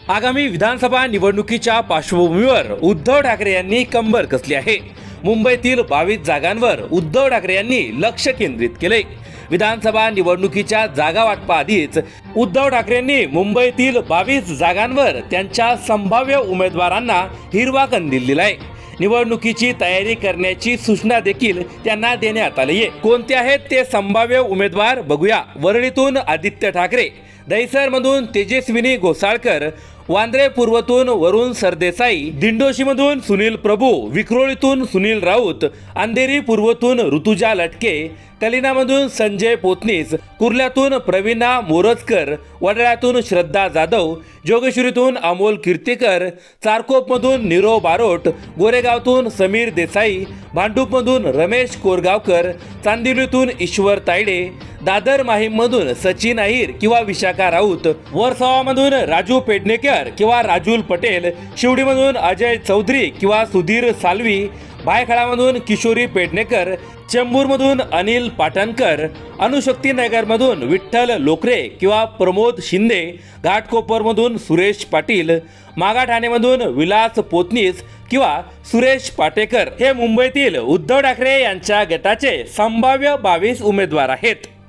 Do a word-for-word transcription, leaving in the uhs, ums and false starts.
आगामी विधानसभा निवडणुकीच्या पार्श्वभूमीवर उद्धव ठाकरे यांनी कंबर कसली आहे। मुंबईतील बावीस जागांवर उद्धव ठाकरे यांनी लक्ष केंद्रित केले। विधानसभा निवडणुकीच्या जागा वाटपाआधीच उद्धव ठाकरेंनी मुंबईतील बावीस जागांवर त्यांच्या संभाव्य उमेदवारांना हिरवा कंदील दिलाय। निवडणुकीची तयारी करण्याची सूचना देखील त्यांना देण्यात आली आहे। कोणते आहेत ते संभाव्य उमेदवार बघूया। वरळीतून आदित्य ठाकरे, दहिसरमधून तेजस्विनी घोसाळकर, वांद्रे पूर्वतून वरुण सरदेसाई, दिंडोशीमधून सुनील प्रभू, विक्रोळीतून सुनील राऊत, अंधेरी पूर्वतून ऋतुजा लटके, कलिनामधून संजय पोतनीस, कुर्ल्यातून प्रवीणा मोरजकर, वडाळ्यातून श्रद्धा जाधव, जोगेश्वरीतून अमोल कीर्तीकर, चारकोपमधून नीरव बारोट, गोरेगावतून समीर देसाई, भांडूपमधून रमेश कोरगावकर, चांदिवलीतून ईश्वर तायडे, दादर माहीममधून सचिन अहिर किंवा विशाखा राऊत, वरसावामधून राजू पेडणेकर किंवा राजुल पटेल, शिवडीमधून अजय चौधरी किंवा सुधीर सालवी, भायखळामधून किशोरी पेडणेकर, चेंबूरमधून अनिल पाटणकर, अणुशक्तीनगरमधून विठ्ठल लोकरे किंवा प्रमोद शिंदे, घाटकोपरमधून सुरेश पाटील, मागाठाणेमधून विलास पोतनीस किंवा सुरेश पाटेकर हे मुंबईतील उद्धव ठाकरे यांच्या गटाचे संभाव्य बावीस उमेदवार आहेत।